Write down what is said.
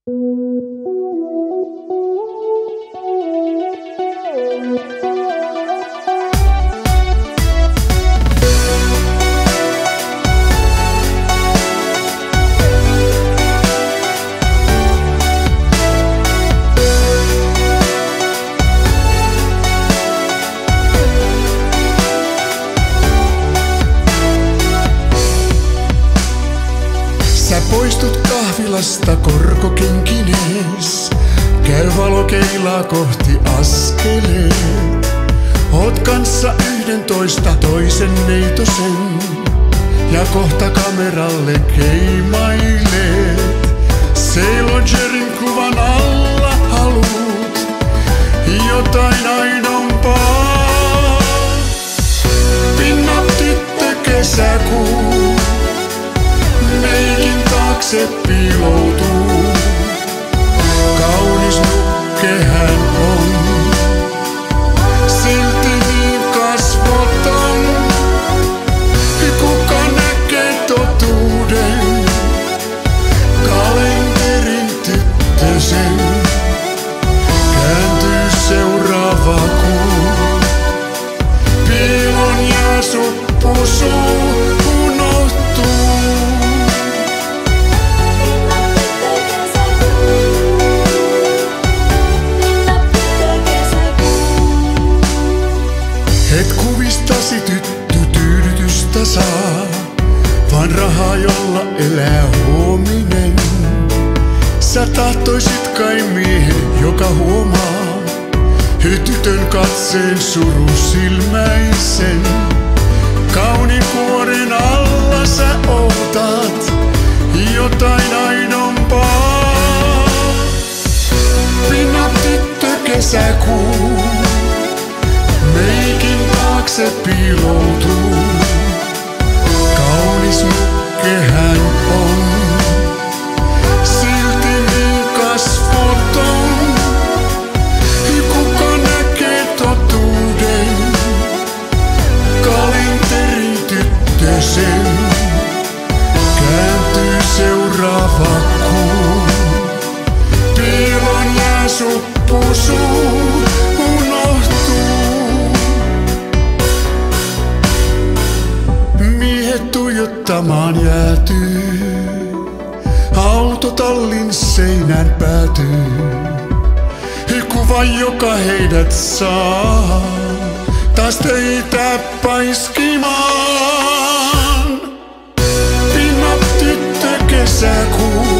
Sä poistut kahvilasta korkokinkines, käy valokeilaa kohti askeleet. Oot kanssa 11 toisen neitosen, ja kohta kameralle keimailet. Seilogerin kuvan alla haluut jotain ainompaa. Pinnat tyttö kesäkuu, meikin taakse piiloutuu. Kaunis nukke hän on, silti niin kasvoton. Kuka näkee totuuden, kalenterin tyttösen. Kääntyy seuraava kuu, piilon ja suppusuu unohtuu. Et kuvistasi tyttö tyydytystä saa, vaan rahaa jolla elää huominen. Sä tahtoisit kai miehen, joka huomaa tytön katseen surusilmäisen. Kauniin kuoren alla sä ootat jotain ainompaa. Pinna tyttö kesäkuu, meikin taakse piiloutuu. Kaunis nukke hän on, silti niin kasvoton. Kuka näkee totuuden, kalenterin tyttösen. Kääntyy seuraava kuu, piilon jää suppusuu unohtuu. Miehet tuijottamaan jäätyy, autotallin seinään päätyy. Kuva, joka heidät saa taas töitä paiskimaan. Pinna tyttö kesäkuu,